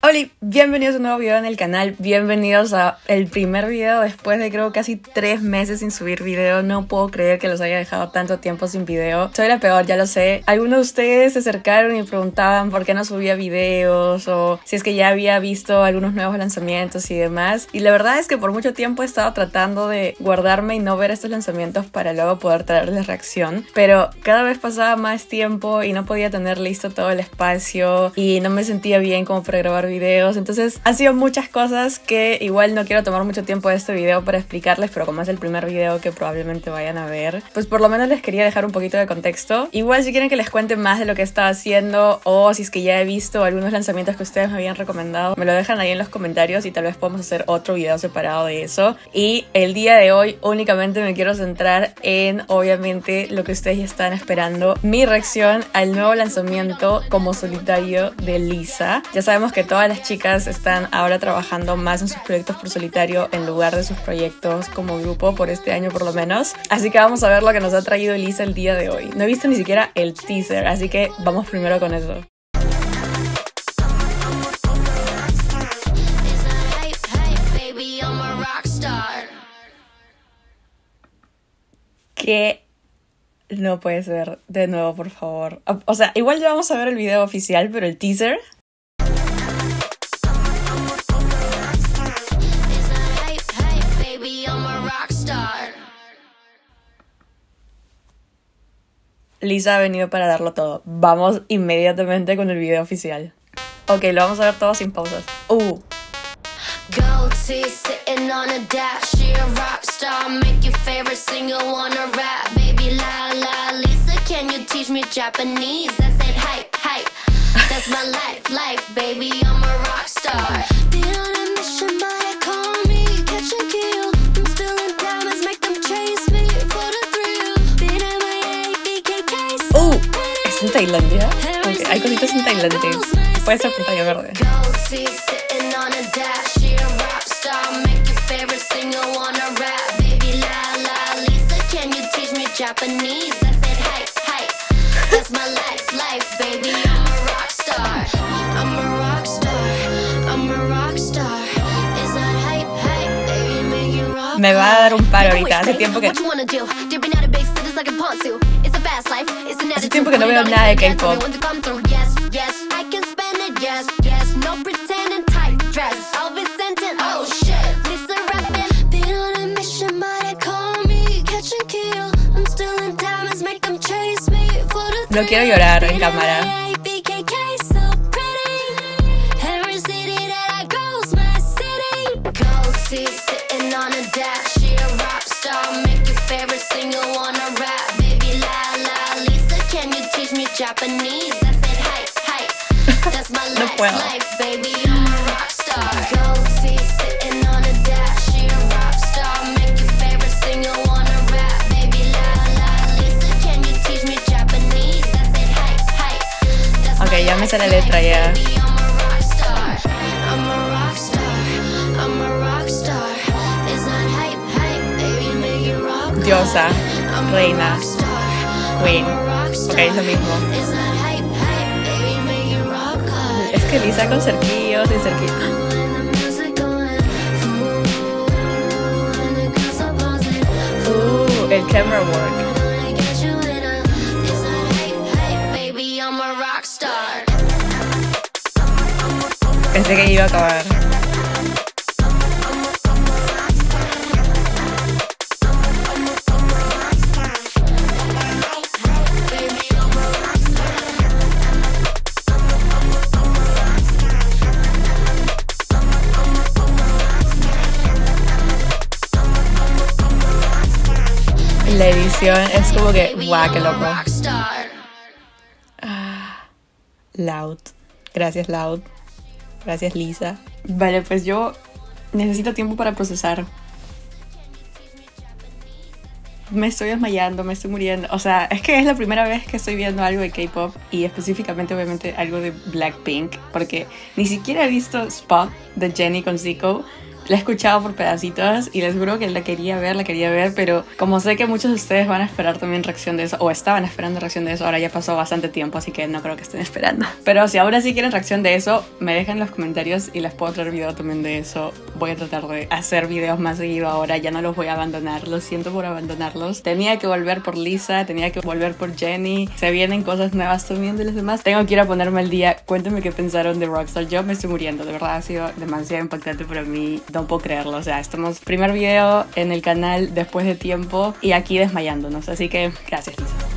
Hola, bienvenidos a un nuevo video en el canal, bienvenidos a el primer video después de creo casi 3 meses sin subir video. No puedo creer que los haya dejado tanto tiempo sin video. Soy la peor, ya lo sé. Algunos de ustedes se acercaron y preguntaban por qué no subía videos o si es que ya había visto algunos nuevos lanzamientos y demás. Y la verdad es que por mucho tiempo he estado tratando de guardarme y no ver estos lanzamientos para luego poder traerles reacción. Pero cada vez pasaba más tiempo y no podía tener listo todo el espacio y no me sentía bien como para grabar videos. Entonces han sido muchas cosas que igual no quiero tomar mucho tiempo de este video para explicarles, pero como es el primer video que probablemente vayan a ver, pues por lo menos les quería dejar un poquito de contexto. Igual si quieren que les cuente más de lo que estaba haciendo o si es que ya he visto algunos lanzamientos que ustedes me habían recomendado, me lo dejan ahí en los comentarios y tal vez podamos hacer otro video separado de eso. Y el día de hoy únicamente me quiero centrar en, obviamente, lo que ustedes ya están esperando, mi reacción al nuevo lanzamiento como solitario de Lisa. Ya sabemos que todas las chicas están ahora trabajando más en sus proyectos por solitario en lugar de sus proyectos como grupo por este año por lo menos. Así que vamos a ver lo que nos ha traído Lisa el día de hoy. No he visto ni siquiera el teaser, así que vamos primero con eso. ¿Qué? No puede ser. De nuevo, por favor. O sea, igual ya vamos a ver el video oficial, pero el teaser... Lisa ha venido para darlo todo. Vamos inmediatamente con el video oficial. Ok, lo vamos a ver todo sin pausas. Gold teeth sitting on a dash. She a rock star, make your favorite singer wanna rap. Baby la la, Lisa, can you teach me Japanese? I said hype, hype. That's my life, baby, I'm a rock star. Been on a mission, but they call me catch and kill. I'm spilling diamonds, make them chase me for the thrill. Been at my BKK. ¿Es en Tailandia? Okay, hay cositas en Tailandia. Puede ser pantalla verde. Gold teeth sitting on a dash. She a rock star, make your favorite singer wanna rap. Baby la la, Lisa, can you teach me Japanese? I said hype, hype. That's my life, baby, I'm a rock star. I'm a rock star, I'm a rock star. Is that hype, hype, baby, make you rock. Me va a dar un paro ahorita, hace tiempo que... Hace tiempo que no veo nada de K-pop. No quiero llorar en cámara. Japanese, I said hype, hype. That's my life, baby, I'm a rock star. Gold teeth sitting on a dash. She a rock star, make your favorite singer wanna rap. Baby la la, Lisa, can you teach me Japanese? I said hype, hype. That's Ok, ya me sé la letra ya. baby, I'm a rock star. I'm a rock star, I'm a rock star. Is that hype, hype, baby, make you rock. Diosa, reina, queen. Ok, es lo mismo. Is that hype, hype, baby, make you rock. Es que Lisa con cerquillos y cerquillos. El camera work. Pensé que iba a acabar. La edición es como que, guau, qué loco. Loud. Gracias, Loud. Gracias, Lisa. Vale, pues yo necesito tiempo para procesar. Me estoy desmayando, me estoy muriendo. O sea, es que es la primera vez que estoy viendo algo de K-pop y específicamente, obviamente, algo de Blackpink. Porque ni siquiera he visto Spot de Jennie con Zico. La he escuchado por pedacitos y les juro que la quería ver, pero como sé que muchos de ustedes van a esperar también reacción de eso, o estaban esperando reacción de eso, ahora ya pasó bastante tiempo, así que no creo que estén esperando. Pero si ahora sí quieren reacción de eso, me dejan en los comentarios y les puedo traer video también de eso. Voy a tratar de hacer videos más seguido ahora, ya no los voy a abandonar, lo siento por abandonarlos. Tenía que volver por Lisa, tenía que volver por Jennie, se vienen cosas nuevas también de los demás. Tengo que ir a ponerme al día. Cuéntenme qué pensaron de Rockstar. Yo me estoy muriendo, de verdad ha sido demasiado impactante para mí, no puedo creerlo. O sea, estamos primer video en el canal después de tiempo y aquí desmayándonos, así que gracias, Lisa.